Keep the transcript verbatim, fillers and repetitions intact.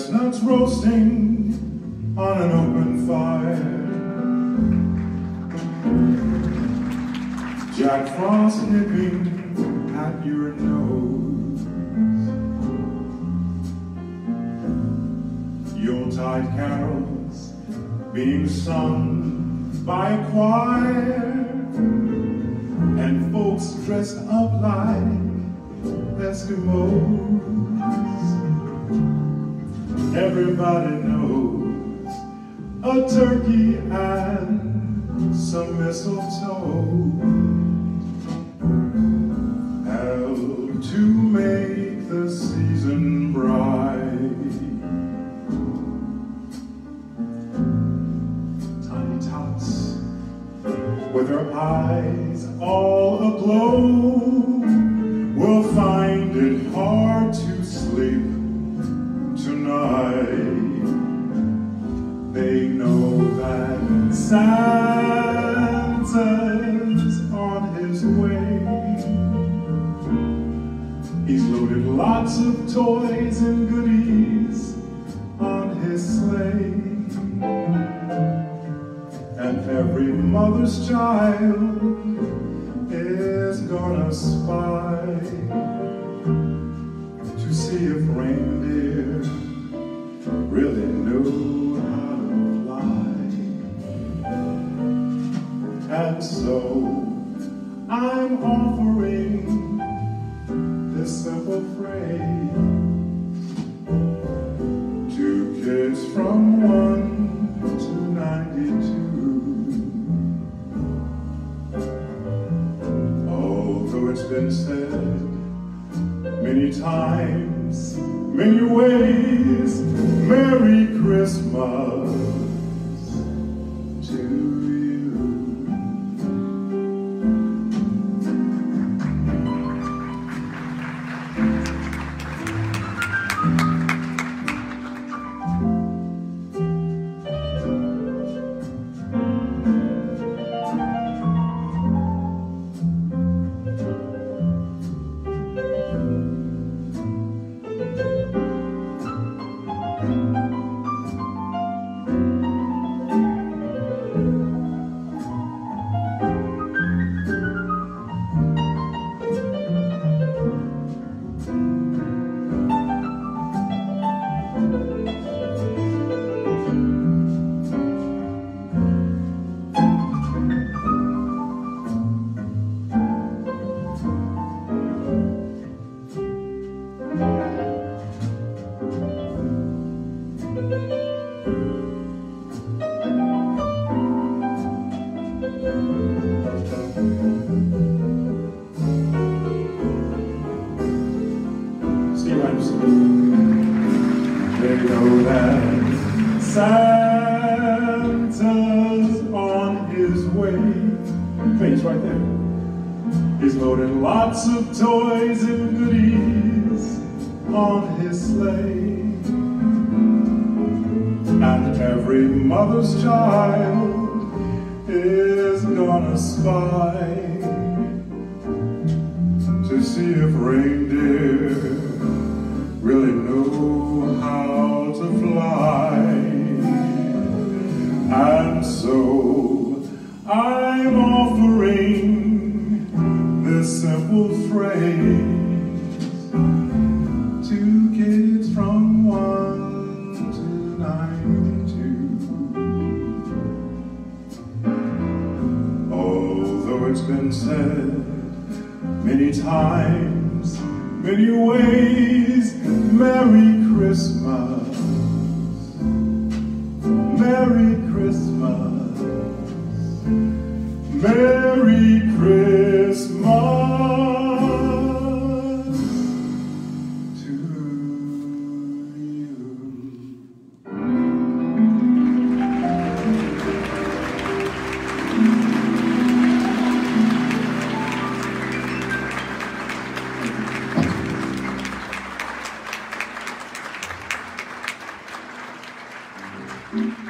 chestnuts roasting on an open fire. Jack Frost nipping at your nose. Yuletide carols being sung by a choir, and folks dressed up like Eskimos. Everybody knows a turkey and some mistletoe help to make the season bright. Tiny tots with their eyes all aglow will find it hard to sleep tonight. They know that Santa's on his way. He's loaded lots of toys and goodies on his sleigh. And every mother's child is gonna spy to see if reindeer really know how to fly. And so I'm offering this simple phrase to kids from one to ninety-two. Although it's been said many times, many ways, Merry Christmas to you. Santa's on his way. Face right there. He's loaded lots of toys and goodies on his sleigh. And every mother's child is gonna spy to see if reindeer really know how to fly. And so I'm offering this simple phrase to kids from one to ninety-two. Although it's been said many times, many ways, Merry Christmas. Merry Christmas, Merry Christmas to you. Mm-hmm.